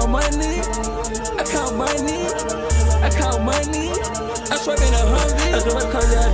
count money, I count money, I count money. I swipe in a Humvee. I swipe a car,